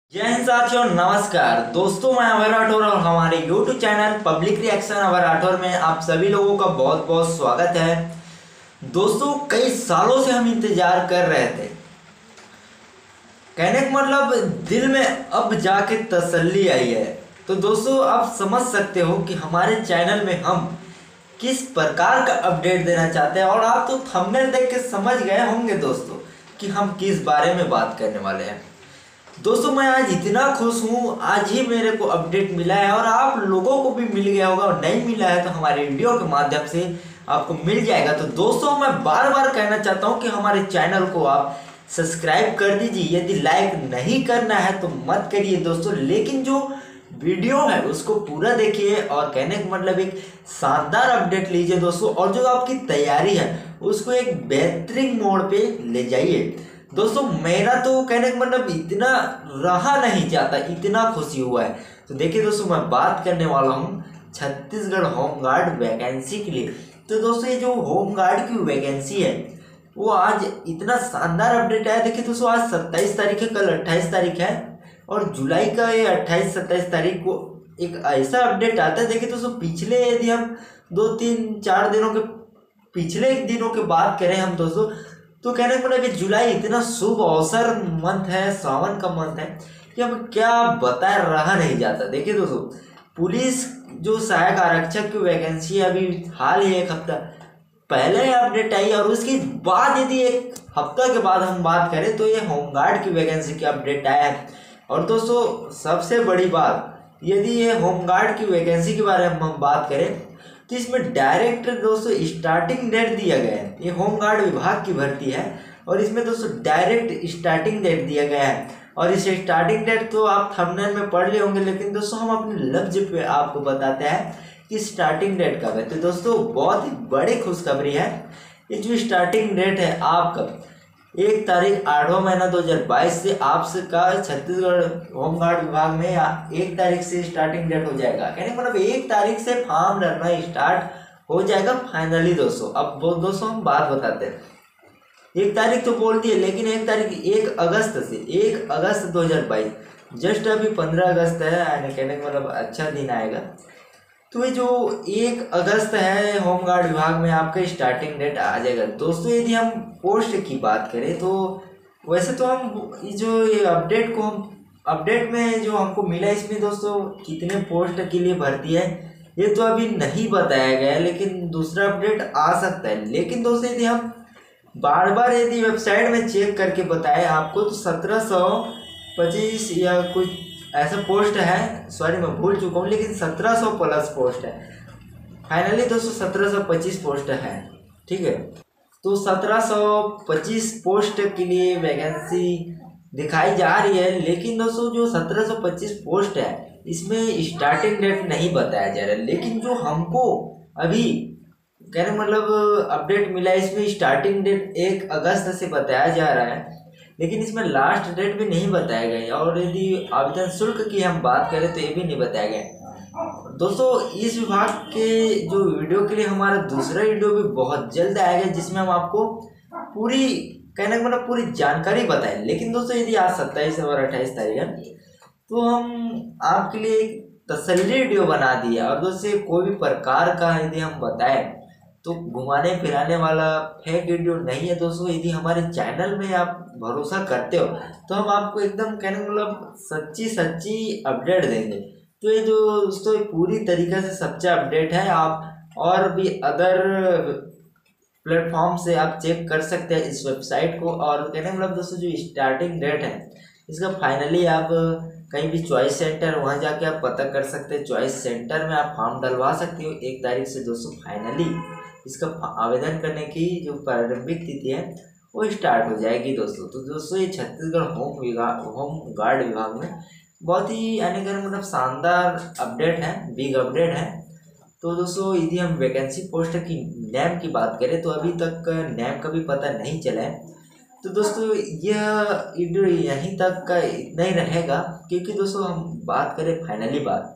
जय हिंद साथियों, नमस्कार दोस्तों। मैं अभय राठौर और हमारे YouTube channel public reaction Abhay Rathore में आप सभी लोगों का बहुत बहुत स्वागत है। दोस्तों, कई सालों से हम इंतजार कर रहे थे। कहने का मतलब दिल में अब जाके तसल्ली आई है। तो दोस्तों, आप समझ सकते हो कि हमारे चैनल में हम किस प्रकार का अपडेट देना चाहते हैं, और आप तो थंबनेल देख के समझ गए होंगे दोस्तों कि हम किस बारे में बात करने वाले हैं। दोस्तों, मैं आज इतना खुश हूँ, आज ही मेरे को अपडेट मिला है और आप लोगों को भी मिल गया होगा, और नहीं मिला है तो हमारे वीडियो के माध्यम से आपको मिल जाएगा। तो दोस्तों, मैं बार बार कहना चाहता हूँ कि हमारे चैनल को आप सब्सक्राइब कर दीजिए। यदि लाइक नहीं करना है तो मत करिए दोस्तों, लेकिन जो वीडियो है उसको पूरा देखिए और कहने का मतलब एक शानदार अपडेट लीजिए दोस्तों, और जो आपकी तैयारी है उसको एक बेहतरीन मोड़ पे ले जाइए। दोस्तों, मेरा तो कहने का मतलब इतना रहा नहीं जाता, इतना खुशी हुआ है। तो देखिए दोस्तों, मैं बात करने वाला हूँ छत्तीसगढ़ होमगार्ड वैकेंसी के लिए। तो दोस्तों, ये जो होमगार्ड की वैकेंसी है वो आज इतना शानदार अपडेट आया। देखिए दोस्तों, आज 27 तारीख है, कल 28 तारीख है, और जुलाई का ये 28-27 तारीख को एक ऐसा अपडेट आता है। देखिए दोस्तों, पिछले यदि हम 2-3-4 दिनों के पिछले दिनों की बात करें हम दोस्तों, तो कहने का मतलब कि जुलाई इतना शुभ अवसर मंथ है, सावन का मंथ है कि अब क्या बताया रहा नहीं जाता। देखिए दोस्तों, पुलिस जो सहायक आरक्षक की वैकेंसी है, अभी हाल ही एक हफ्ता पहले अपडेट आई, और उसके बाद यदि एक हफ्ता के बाद हम बात करें तो ये होमगार्ड की वैकेंसी की अपडेट आया है। और दोस्तों, सबसे बड़ी बात, यदि ये होमगार्ड की वैकेंसी के बारे में हम बात करें तो इसमें डायरेक्ट दोस्तों स्टार्टिंग डेट दिया गया है। ये होमगार्ड विभाग की भर्ती है और इसमें दोस्तों डायरेक्ट स्टार्टिंग डेट दिया गया है। और इस स्टार्टिंग डेट तो आप थंबनेल में पढ़ लिए होंगे, लेकिन दोस्तों हम अपने लफ्ज पे आपको बताते हैं कि स्टार्टिंग डेट कब है। तो दोस्तों, बहुत ही बड़ी खुशखबरी है। ये जो स्टार्टिंग डेट है आपका 1 तारीख 8वां महीना 2022 से आपका छत्तीसगढ़ होमगार्ड विभाग में 1 तारीख से स्टार्टिंग डेट हो जाएगा। कहने मतलब 1 तारीख से फॉर्म भरना स्टार्ट हो जाएगा फाइनली दोस्तों। अब दोस्तों हम बात बताते हैं, 1 तारीख तो बोल दिए, लेकिन 1 तारीख 1 अगस्त से 1 अगस्त 2022, जस्ट अभी 15 अगस्त है। कहने का मतलब अच्छा दिन आएगा। तो ये जो 1 अगस्त है, होमगार्ड विभाग में आपका स्टार्टिंग डेट आ जाएगा दोस्तों। यदि हम पोस्ट की बात करें तो वैसे तो हम ये अपडेट को हम अपडेट में जो हमको मिला, इसमें दोस्तों कितने पोस्ट के लिए भर्ती है ये तो अभी नहीं बताया गया है, लेकिन दूसरा अपडेट आ सकता है। लेकिन दोस्तों, यदि हम बार बार यदि वेबसाइट में चेक करके बताएं आपको, तो 1725 या कुछ ऐसा पोस्ट है, सॉरी मैं भूल चुका हूँ, लेकिन 1700 प्लस पोस्ट है। फाइनली दोस्तों 1725 पोस्ट है, ठीक है। तो 1725 पोस्ट के लिए वैकेंसी दिखाई जा रही है, लेकिन दोस्तों जो 1725 पोस्ट है इसमें स्टार्टिंग डेट नहीं बताया जा रहा है। लेकिन जो हमको अभी कहने मतलब अपडेट मिला है, इसमें स्टार्टिंग डेट 1 अगस्त से बताया जा रहा है, लेकिन इसमें लास्ट डेट भी नहीं बताया गया। और यदि आवेदन शुल्क की हम बात करें तो ये भी नहीं बताया गया दोस्तों। इस विभाग के जो वीडियो के लिए हमारा दूसरा वीडियो भी बहुत जल्द आएगा, जिसमें हम आपको पूरी कहने का मतलब पूरी जानकारी बताएं। लेकिन दोस्तों, यदि आज 27 और 28 तारीख है तो हम आपके लिए एक तसल्ली वीडियो बना दिया। और दोस्तों, कोई भी प्रकार का यदि हम बताएं तो घुमाने फिराने वाला फेक वीडियो नहीं है दोस्तों। यदि हमारे चैनल में आप भरोसा करते हो तो हम आपको एकदम कहने मतलब सच्ची अपडेट देंगे। तो ये जो दोस्तों पूरी तरीके से सच्चा अपडेट है। आप और भी अदर प्लेटफॉर्म से आप चेक कर सकते हैं इस वेबसाइट को। और कहने मतलब दोस्तों, जो स्टार्टिंग डेट है इसका फाइनली आप कहीं भी चॉइस सेंटर, वहाँ जाके आप पता कर सकते हैं। चॉइस सेंटर में आप फॉर्म डलवा सकते हो। 1 तारीख से दोस्तों फाइनली इसका आवेदन करने की जो प्रारंभिक तिथि है वो स्टार्ट हो जाएगी दोस्तों। तो दोस्तों, ये छत्तीसगढ़ होमगार्ड विभाग में बहुत ही मतलब शानदार अपडेट है, बिग अपडेट है। तो दोस्तों, यदि हम वैकेंसी पोस्ट की नेम की बात करें तो अभी तक नेम का भी पता नहीं चला है। तो दोस्तों, यह वीडियो यहीं तक का इतना ही रहेगा, क्योंकि दोस्तों हम बात करें फाइनली बात,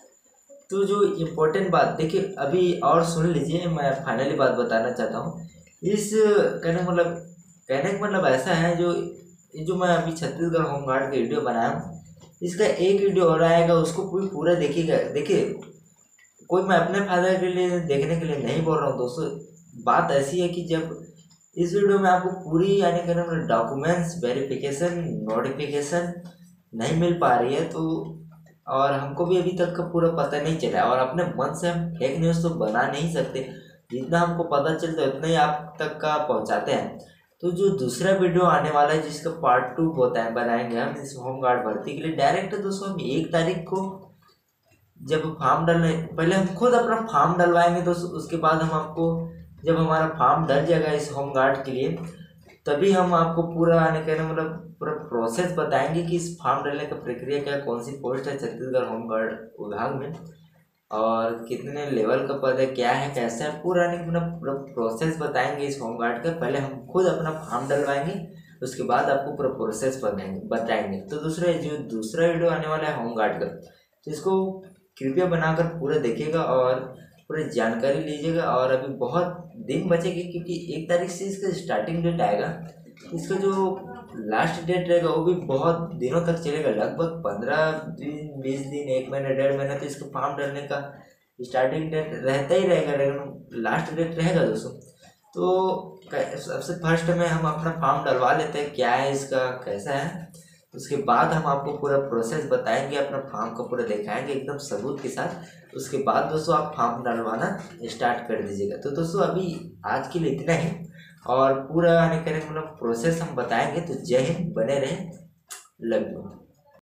तो जो इम्पोर्टेंट बात देखिए अभी और सुन लीजिए, मैं फाइनली बात बताना चाहता हूँ। इस कहने का मतलब ऐसा है, जो मैं अभी छत्तीसगढ़ होमगार्ड की वीडियो बनाया हूँ, इसका एक वीडियो और आएगा, उसको कोई पूरा देखिएगा। देखिए, कोई मैं अपने फायदे के लिए देखने के लिए नहीं बोल रहा हूँ दोस्तों। बात ऐसी है कि जब इस वीडियो में आपको पूरी यानी कि डॉक्यूमेंट्स वेरिफिकेशन नोटिफिकेशन नहीं मिल पा रही है, तो और हमको भी अभी तक का पूरा पता नहीं चला, और अपने मन से हम फेक न्यूज़ तो बना नहीं सकते। जितना हमको पता चलता है उतना ही आप तक का पहुंचाते हैं। तो जो दूसरा वीडियो आने वाला है जिसका पार्ट 2 बनाएंगे हम इस होमगार्ड भर्ती के लिए, डायरेक्ट दोस्तों हम 1 तारीख को जब फॉर्म डालने, पहले हम खुद अपना फॉर्म डलवाएंगे दोस्तों। उसके बाद हम आपको, जब हमारा फॉर्म डल जाएगा इस होमगार्ड के लिए, तभी हम आपको पूरा आने कहना पूरा प्रोसेस बताएंगे कि इस फॉर्म डालने का प्रक्रिया क्या, कौन सी पोस्ट है छत्तीसगढ़ होमगार्ड विभाग में, और कितने लेवल का पद है, क्या है, कैसा है, पूरा पूरा प्रोसेस बताएंगे इस होमगार्ड का। पहले हम खुद अपना फॉर्म डलवाएंगे, उसके बाद आपको पूरा प्रोसेस बताएंगे। तो दूसरा वीडियो आने वाला है होमगार्ड का, तो इसको कृपया बनाकर पूरा देखिएगा और पूरी जानकारी लीजिएगा। और अभी बहुत दिन बचेगी, क्योंकि 1 तारीख से इसका स्टार्टिंग डेट आएगा। इसका जो लास्ट डेट रहेगा वो भी बहुत दिनों तक चलेगा, लगभग 15 दिन 20 दिन 1 महीना 1.5 महीना तो इसको फॉर्म डालने का स्टार्टिंग डेट रहता ही रहेगा, लेकिन लास्ट डेट रहेगा दोस्तों। तो सबसे फर्स्ट में हम अपना फॉर्म डलवा लेते हैं, क्या है इसका, कैसा है। उसके बाद हम आपको पूरा प्रोसेस बताएंगे, अपना फॉर्म को पूरा दिखाएंगे एकदम सबूत के साथ। उसके बाद दोस्तों आप फॉर्म डलवाना स्टार्ट कर दीजिएगा। तो दोस्तों अभी आज के लिए इतना ही, और पूरा आने करने प्रोसेस हम बताएंगे। तो जय हिंद, बने रहें, लव यू।